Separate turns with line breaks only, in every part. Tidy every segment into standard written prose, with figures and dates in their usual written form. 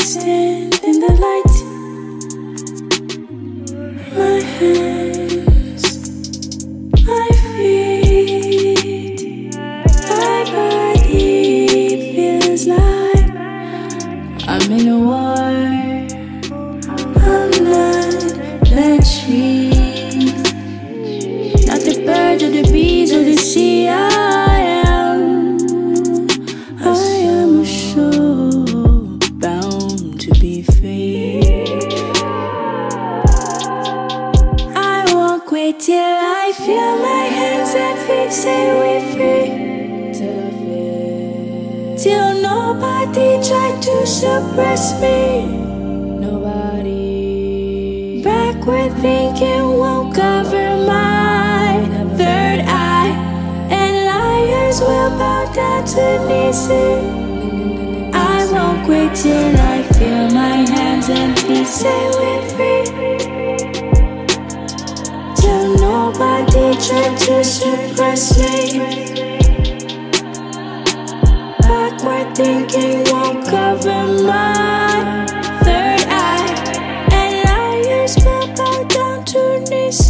stand in the light. My hands, my feet, my body feels like I'm in a war. I'm not that tree, not the bird or the bees or the sea. I am a soul bound to be free. I won't quit till I feel my hands and feet say we're free. Till I feel, till nobody tried to suppress me. Nobody. Backward thinking won't cover my third eye, and liars will bow down to knees. I won't quit till I feel my hands and feet say we're free. Till nobody tried to suppress me. Backward thinking won't cover my third eye, and liars will bow down to knees.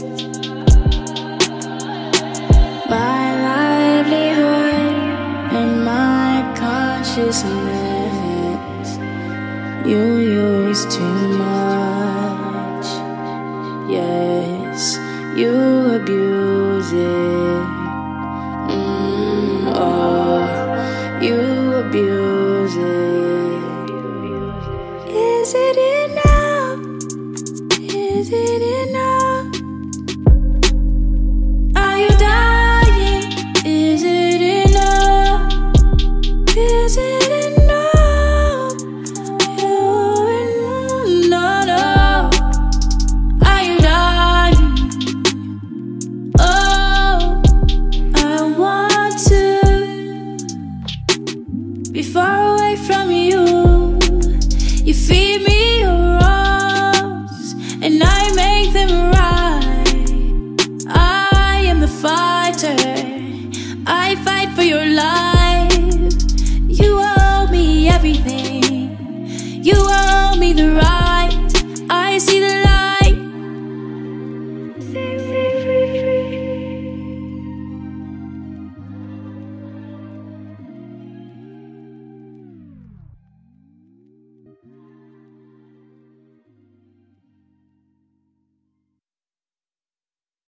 My livelihood and my consciousness, you use too much. Yes, you abuse it. Oh, you abuse it. Is it enough? Is it enough? Are you dying? Is it enough? Is it enough? No, no. Are you dying? Oh, I want to be far away from you. You feed me your wrongs, and I make them right. I am the fighter, I fight for your life. You owe me everything, you owe me the right. I see the light.